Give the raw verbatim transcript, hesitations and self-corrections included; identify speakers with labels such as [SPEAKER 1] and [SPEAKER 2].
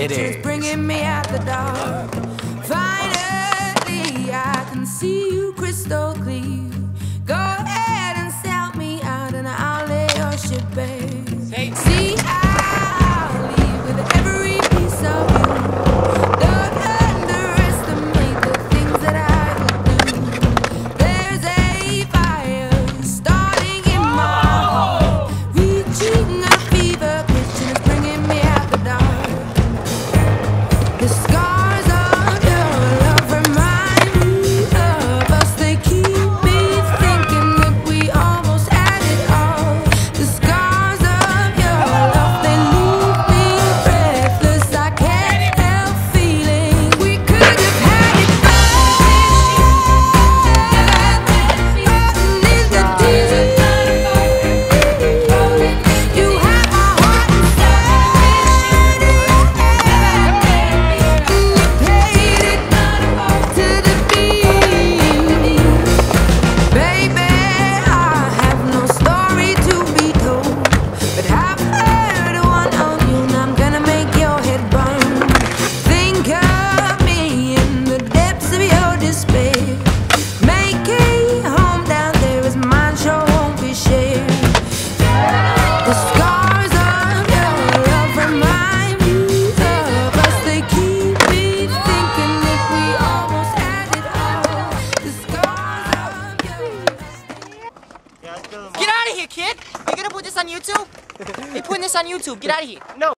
[SPEAKER 1] ladies.
[SPEAKER 2] Bringing me out the dark. Finally, I can see you crystal clear. Go ahead and sell me out, and I'll lay your shit bare. See, I'll leave with every piece of you. Don't underestimate the things that I could do. There's a fire starting in my heart, reaching a fever pitch, and it's bringing me out the dark. The scars of your love remind me of us. They keep me thinking that we almost had it all. The scars of your love, they leave me breathless. I can't help feeling we could have had it all. Rotten in the deep. You have my heart inside. You played it to the beat. Baby, I have no story to be told, but I've heard one of you, and I'm gonna make your head burn. Think of me in the depths of your despair. Make a home down there as mine sure won't be shared. The scars of your love remind me of us. They keep me thinking that we almost had it all. The scars of your
[SPEAKER 3] Get out of here, kid! You gonna put this on YouTube? They putting this on YouTube. Get out of here.
[SPEAKER 1] No.